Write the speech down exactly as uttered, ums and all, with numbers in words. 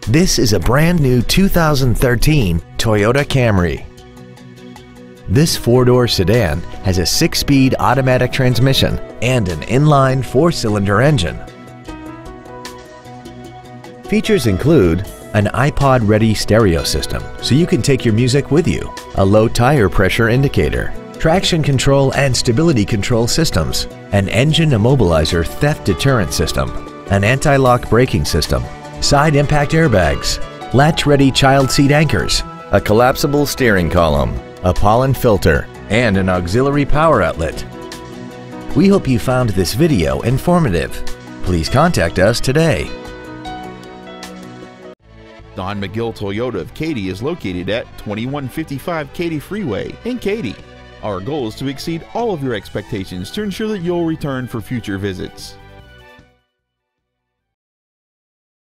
This is a brand new two thousand thirteen Toyota Camry. This four-door sedan has a six-speed automatic transmission and an inline four-cylinder engine. Features include an iPod-ready stereo system so you can take your music with you, a low tire pressure indicator, traction control and stability control systems, an engine immobilizer theft deterrent system, an anti-lock braking system, side impact airbags, latch-ready child seat anchors, a collapsible steering column, a pollen filter, and an auxiliary power outlet. We hope you found this video informative. Please contact us today. Don McGill Toyota of Katy is located at twenty-one fifty-five Katy Freeway in Katy. Our goal is to exceed all of your expectations to ensure that you'll return for future visits.